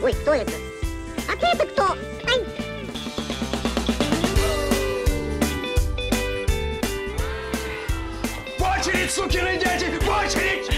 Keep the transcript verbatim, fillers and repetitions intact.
Ой, кто это? А ты-то кто? Ай! В очередь, сукины дети! В очередь!